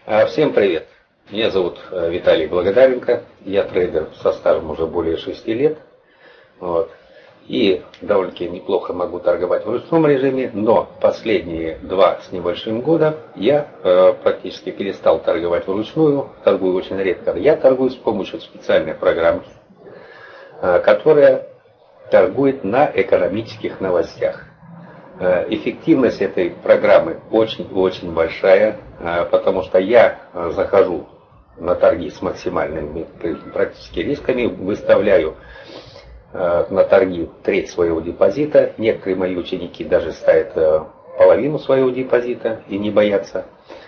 Всем привет! Меня зовут Виталий Благодаренко. Я трейдер со стажем уже более 6 лет. И довольно-таки неплохо могу торговать в ручном режиме, но последние 2 с небольшим года я практически перестал торговать вручную, торгую очень редко. Я торгую с помощью специальной программки, которая торгует на экономических новостях. Эффективность этой программы очень-очень большая, потому что я захожу на торги с максимальными практически рисками, выставляю на торги треть своего депозита. Некоторые мои ученики даже ставят половину своего депозита и не боятся.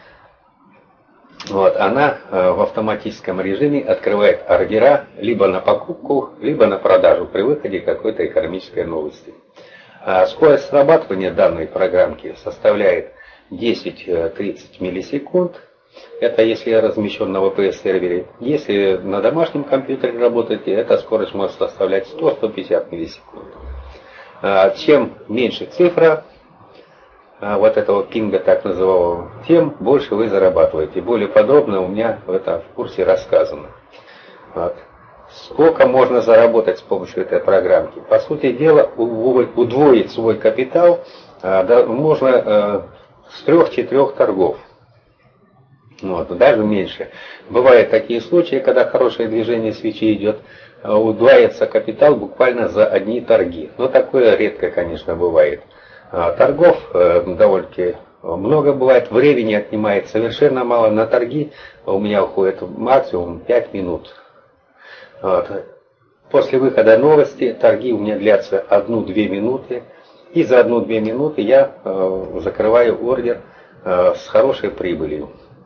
Она в автоматическом режиме открывает ордера либо на покупку, либо на продажу при выходе какой-то экономической новости. Скорость срабатывания данной программки составляет 10-30 миллисекунд. Это если размещен на VPS-сервере. Если на домашнем компьютере работаете, эта скорость может составлять 100-150 миллисекунд. Чем меньше цифра вот этого пинга так называемого, тем больше вы зарабатываете. Более подробно у меня в курсе рассказано. Сколько можно заработать с помощью этой программки? По сути дела, удвоить свой капитал можно с 3-4 торгов. Даже меньше. Бывают такие случаи, когда хорошее движение свечи идет, удваивается капитал буквально за одни торги. Но такое редко, конечно, бывает. Торгов довольно-таки много бывает, времени отнимает совершенно мало. На торги у меня уходит максимум 5 минут. После выхода новости торги у меня длятся 1-2 минуты. И за 1-2 минуты я закрываю ордер с хорошей прибылью.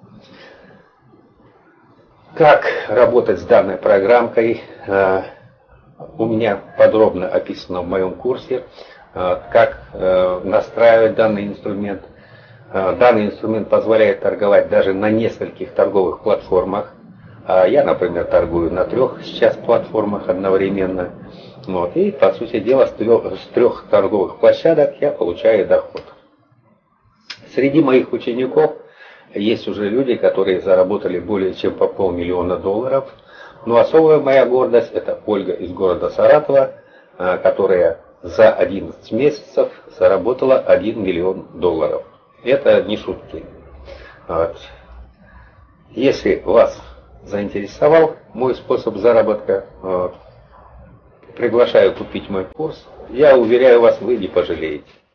Как работать с данной программкой, у меня подробно описано в моем курсе. Как настраивать данный инструмент. Данный инструмент позволяет торговать даже на нескольких торговых платформах. Я, например, торгую на 3 сейчас платформах одновременно. И, по сути дела, с 3 торговых площадок я получаю доход. Среди моих учеников есть уже люди, которые заработали более чем по $500 000. Но особая моя гордость — это Ольга из города Саратова, которая за 11 месяцев заработала $1 миллион. Это не шутки. Если вас заинтересовал мой способ заработка, приглашаю купить мой курс. Я уверяю вас, вы не пожалеете.